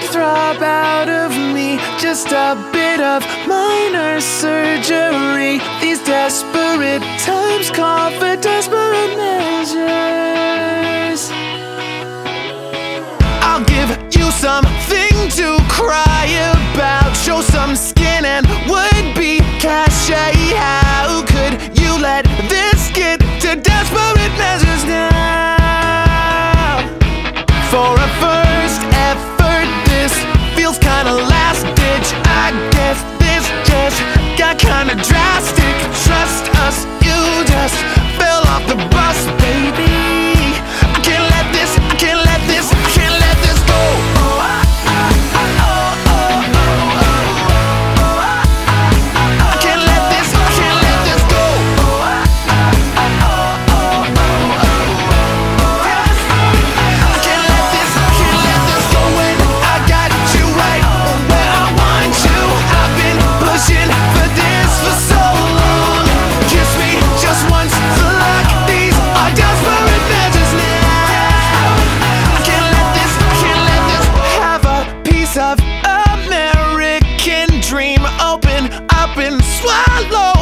throb out of me, just a bit of minor surgery. These desperate times call for desperate measures. I'll give you something to cry about, show some skin and would-be cachet. How could you let this get to desperate measures now? For a first effort, this feels kinda last ditch. I guess this just got kinda drastic. Trust us, you just fell off the bus, baby. I can't let this, I can't let this, I can't let this go. I can't let this, I can't let this go. I can't let this, I can't let this go. When I got you right where I want you, I've been pushing for this for so long. Kiss me just once for luck, these are desperate measures now. I can't let this, I can't let this. Have a piece of American dream, open up and swallow